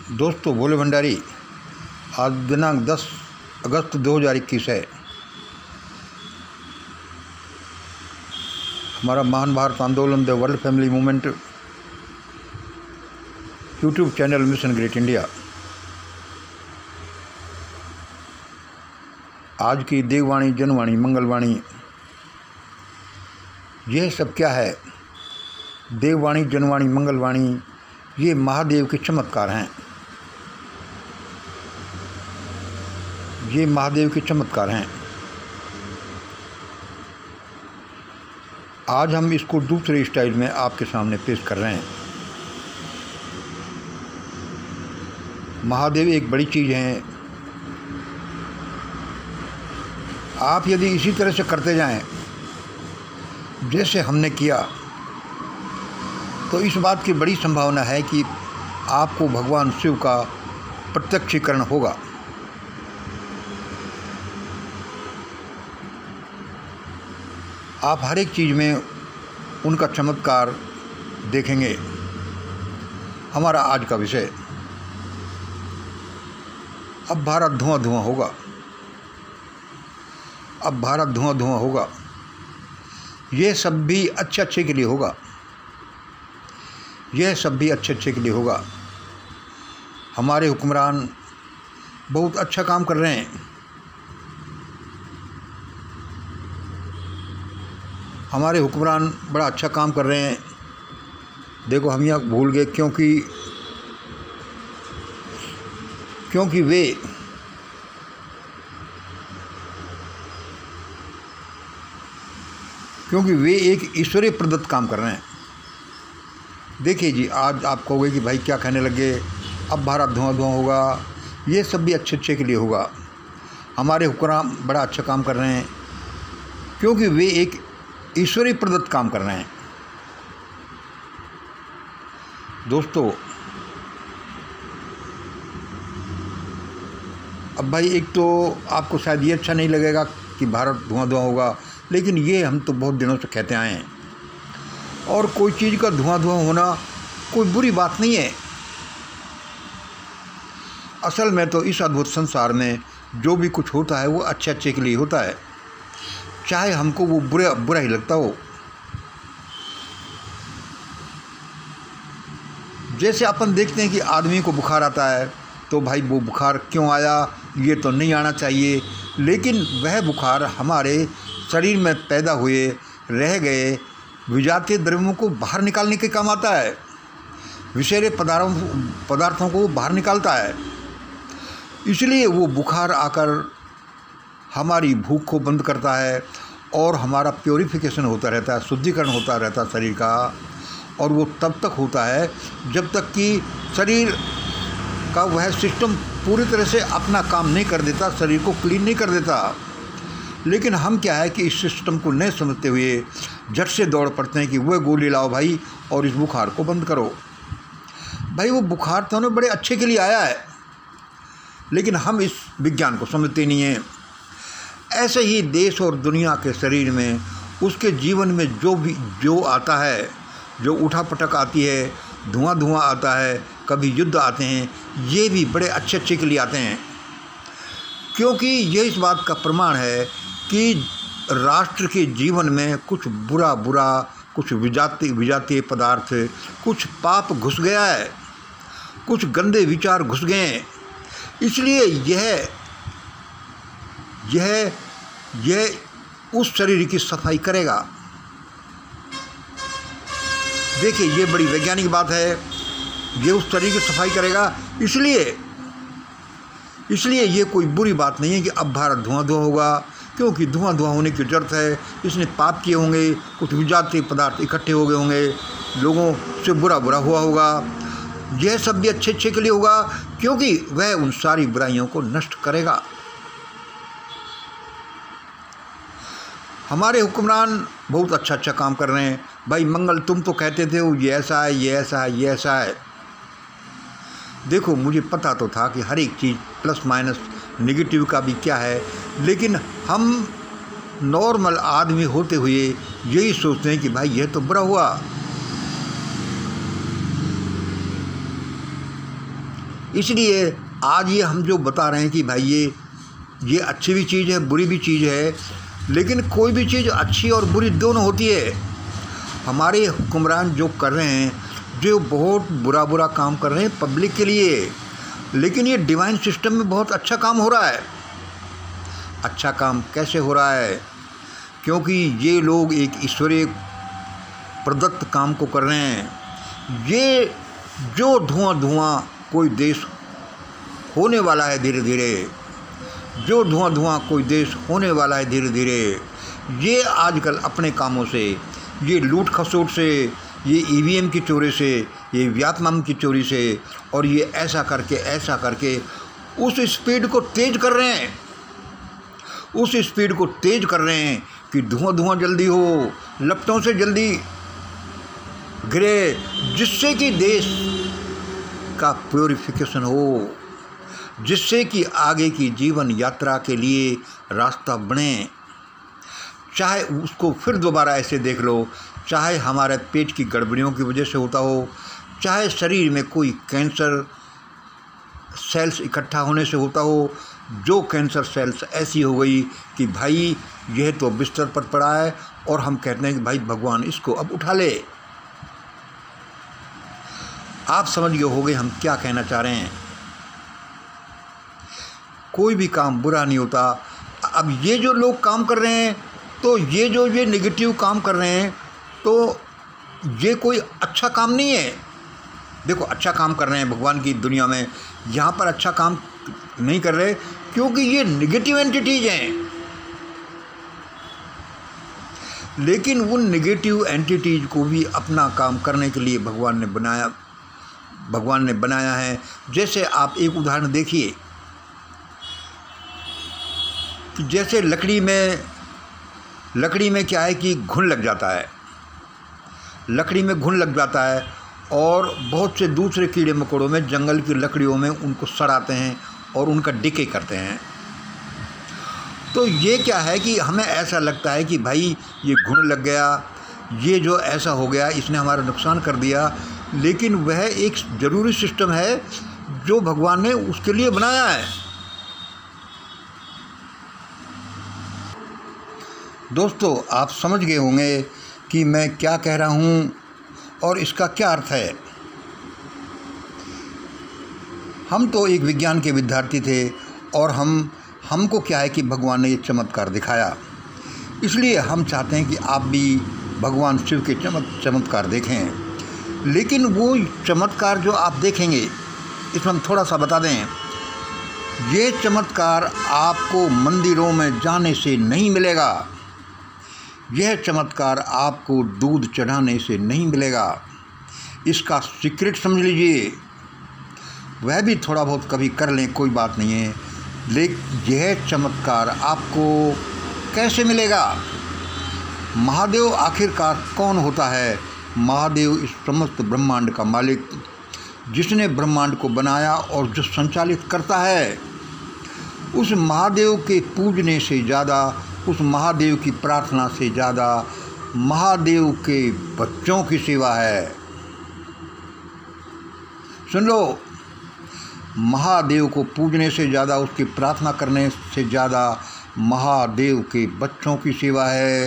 दोस्तों, भोले भंडारी। आज दिनांक 10 अगस्त 2021 है। हमारा महान भारत आंदोलन the world family movement YouTube channel mission great India. आज की देववाणी, जनवाणी, मंगलवाणी, यह सब क्या है? देववाणी, जनवाणी, मंगलवाणी ये महादेव के चमत्कार हैं। ये महादेव के चमत्कार हैं। आज हम इसको दूसरे स्टाइल में आपके सामने पेश कर रहे हैं। महादेव एक बड़ी चीज़ है। आप यदि इसी तरह से करते जाएं जैसे हमने किया, तो इस बात की बड़ी संभावना है कि आपको भगवान शिव का प्रत्यक्षीकरण होगा। आप हर एक चीज़ में उनका चमत्कार देखेंगे। हमारा आज का विषय, अब भारत धुआं धुआं होगा। अब भारत धुआं धुआं होगा। ये सब भी अच्छे के लिए होगा। यह सब भी अच्छे के लिए होगा। हमारे हुक्मरान बहुत अच्छा काम कर रहे हैं। हमारे हुक्मरान बड़ा अच्छा काम कर रहे हैं। देखो, हम यहाँ भूल गए क्योंकि वे एक ईश्वरीय प्रदत्त काम कर रहे हैं। देखिए जी, आज आप कहोगे कि भाई क्या कहने लगे, अब भारत धुआं धुआं होगा। ये सब भी अच्छे के लिए होगा। हमारे हुक्मरान बड़ा अच्छा काम कर रहे हैं क्योंकि वे एक ईश्वरीय प्रदत्त काम कर रहे हैं। दोस्तों, अब भाई एक तो आपको शायद ये अच्छा नहीं लगेगा कि भारत धुआं धुआं होगा, लेकिन ये हम तो बहुत दिनों से कहते आए हैं। और कोई चीज़ का धुआं धुआं होना कोई बुरी बात नहीं है। असल में तो इस अद्भुत संसार में जो भी कुछ होता है वो अच्छे के लिए होता है, चाहे हमको वो बुरा ही लगता हो। जैसे अपन देखते हैं कि आदमी को बुखार आता है, तो भाई वो बुखार क्यों आया, ये तो नहीं आना चाहिए, लेकिन वह बुखार हमारे शरीर में पैदा हुए रह गए विजातीय द्रव्यों को बाहर निकालने के काम आता है। विषैले पदार्थों को बाहर निकालता है। इसलिए वो बुखार आकर हमारी भूख को बंद करता है और हमारा प्योरीफिकेशन होता रहता है, शुद्धिकरण होता रहता है शरीर का। और वो तब तक होता है जब तक कि शरीर का वह सिस्टम पूरी तरह से अपना काम नहीं कर देता, शरीर को क्लीन नहीं कर देता। लेकिन हम क्या है कि इस सिस्टम को नहीं समझते हुए झट से दौड़ पड़ते हैं कि वह गोली लाओ भाई और इस बुखार को बंद करो। भाई वो बुखार तो हमें बड़े अच्छे के लिए आया है, लेकिन हम इस विज्ञान को समझते नहीं हैं। ऐसे ही देश और दुनिया के शरीर में, उसके जीवन में जो आता है, जो उठापटक आती है, धुआं धुआं आता है, कभी युद्ध आते हैं, ये भी बड़े अच्छे के लिए आते हैं। क्योंकि ये इस बात का प्रमाण है कि राष्ट्र के जीवन में कुछ बुरा कुछ विजातीय पदार्थ, कुछ पाप घुस गया है, कुछ गंदे विचार घुस गए हैं। इसलिए यह उस शरीर की सफाई करेगा। देखिए, ये बड़ी वैज्ञानिक बात है। ये उस शरीर की सफाई करेगा। इसलिए ये कोई बुरी बात नहीं है कि अब भारत धुआं धुआं होगा, क्योंकि धुआं धुआं होने की जरूरत है। इसने पाप किए होंगे, कुछ विजातीय पदार्थ इकट्ठे हो गए होंगे, लोगों से बुरा हुआ होगा। यह सब भी अच्छे के लिए होगा, क्योंकि वह उन सारी बुराइयों को नष्ट करेगा। हमारे हुक्मरान बहुत अच्छा काम कर रहे हैं। भाई मंगल, तुम तो कहते थे वो ये ऐसा है, ये ऐसा है, ये ऐसा है। देखो, मुझे पता तो था कि हर एक चीज़ प्लस माइनस नेगेटिव का भी क्या है, लेकिन हम नॉर्मल आदमी होते हुए यही सोचते हैं कि भाई यह तो बुरा हुआ। इसलिए आज ये हम जो बता रहे हैं कि भाई ये अच्छी भी चीज़ है, बुरी भी चीज़ है, लेकिन कोई भी चीज़ अच्छी और बुरी दोनों होती है। हमारे हुक्मरान जो कर रहे हैं, जो बहुत बुरा काम कर रहे हैं पब्लिक के लिए, लेकिन ये डिवाइन सिस्टम में बहुत अच्छा काम हो रहा है। अच्छा काम कैसे हो रहा है? क्योंकि ये लोग एक ईश्वरीय प्रदत्त काम को कर रहे हैं। ये जो धुआं कोई देश होने वाला है धीरे धीरे, जो धुआं कोई देश होने वाला है धीरे धीरे, ये आजकल अपने कामों से, ये लूट खसोट से, ये ईवीएम की चोरी से, ये व्यात्मम की चोरी से, और ये ऐसा करके उस स्पीड को तेज कर रहे हैं, उस स्पीड को तेज कर रहे हैं कि धुआं जल्दी हो, लपटों से जल्दी गिरे, जिससे कि देश का प्योरिफिकेशन हो, जिससे कि आगे की जीवन यात्रा के लिए रास्ता बने। चाहे उसको फिर दोबारा ऐसे देख लो, चाहे हमारे पेट की गड़बड़ियों की वजह से होता हो, चाहे शरीर में कोई कैंसर सेल्स इकट्ठा होने से होता हो, जो कैंसर सेल्स ऐसी हो गई कि भाई यह तो बिस्तर पर पड़ा है और हम कहते हैं कि भाई भगवान इसको अब उठा ले। आप समझ गए होंगे हम क्या कहना चाह रहे हैं। कोई भी काम बुरा नहीं होता। अब ये जो लोग काम कर रहे हैं, तो ये नेगेटिव काम कर रहे हैं, तो ये कोई अच्छा काम नहीं है। देखो, अच्छा काम कर रहे हैं भगवान की दुनिया में, यहाँ पर अच्छा काम नहीं कर रहे क्योंकि ये नेगेटिव एंटिटीज हैं। लेकिन उन नेगेटिव एंटिटीज को भी अपना काम करने के लिए भगवान ने बनाया है। जैसे आप एक उदाहरण देखिए कि जैसे लकड़ी में क्या है कि घुन लग जाता है, लकड़ी में घुन लग जाता है, और बहुत से दूसरे कीड़े मकोड़ों में जंगल की लकड़ियों में उनको सड़ाते हैं और उनका डिके करते हैं। तो ये क्या है कि हमें ऐसा लगता है कि भाई ये घुन लग गया, ये जो ऐसा हो गया, इसने हमारा नुकसान कर दिया, लेकिन वह एक ज़रूरी सिस्टम है जो भगवान ने उसके लिए बनाया है। दोस्तों, आप समझ गए होंगे कि मैं क्या कह रहा हूँ और इसका क्या अर्थ है। हम तो एक विज्ञान के विद्यार्थी थे और हमको क्या है कि भगवान ने ये चमत्कार दिखाया, इसलिए हम चाहते हैं कि आप भी भगवान शिव के चमत्कार देखें। लेकिन वो चमत्कार जो आप देखेंगे, इसमें हम थोड़ा सा बता दें, ये चमत्कार आपको मंदिरों में जाने से नहीं मिलेगा, यह चमत्कार आपको दूध चढ़ाने से नहीं मिलेगा। इसका सीक्रेट समझ लीजिए। वह भी थोड़ा बहुत कभी कर लें, कोई बात नहीं है, लेकिन यह चमत्कार आपको कैसे मिलेगा? महादेव आखिरकार कौन होता है? महादेव इस समस्त ब्रह्मांड का मालिक, जिसने ब्रह्मांड को बनाया और जो संचालित करता है, उस महादेव के पूजने से ज़्यादा, उस महादेव की प्रार्थना से ज़्यादा महादेव के बच्चों की सेवा है। सुन लो, महादेव को पूजने से ज़्यादा, उसकी प्रार्थना करने से ज़्यादा महादेव के बच्चों की सेवा है।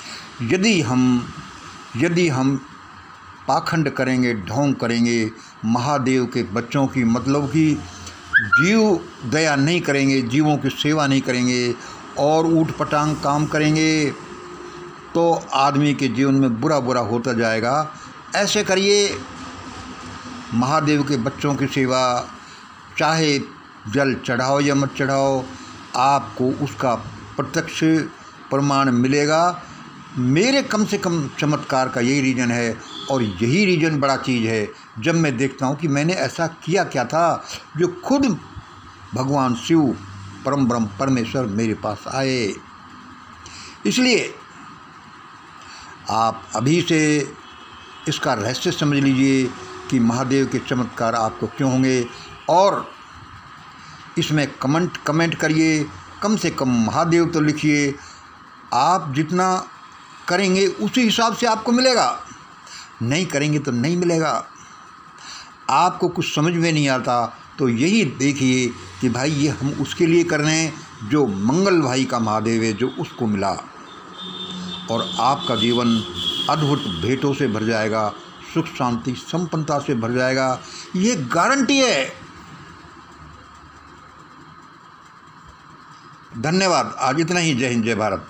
यदि हम पाखंड करेंगे, ढोंग करेंगे महादेव के बच्चों की, मतलब कि जीव दया नहीं करेंगे, जीवों की सेवा नहीं करेंगे और ऊट पटांग काम करेंगे, तो आदमी के जीवन में बुरा होता जाएगा। ऐसे करिए, महादेव के बच्चों की सेवा, चाहे जल चढ़ाओ या मत चढ़ाओ, आपको उसका प्रत्यक्ष प्रमाण मिलेगा। मेरे कम से कम चमत्कार का यही रीज़न है, और यही रीज़न बड़ा चीज़ है जब मैं देखता हूँ कि मैंने ऐसा किया क्या था जो खुद भगवान शिव परम ब्रह्म परमेश्वर मेरे पास आए। इसलिए आप अभी से इसका रहस्य समझ लीजिए कि महादेव के चमत्कार आपको क्यों होंगे, और इसमें कमेंट करिए, कम से कम महादेव तो लिखिए। आप जितना करेंगे उसी हिसाब से आपको मिलेगा, नहीं करेंगे तो नहीं मिलेगा। आपको कुछ समझ में नहीं आता तो यही देखिए कि भाई ये हम उसके लिए कर रहे हैं जो मंगल भाई का महादेव है, जो उसको मिला, और आपका जीवन अद्भुत भेंटों से भर जाएगा, सुख शांति संपन्नता से भर जाएगा, ये गारंटी है। धन्यवाद। आज इतना ही। जय हिंद, जय भारत।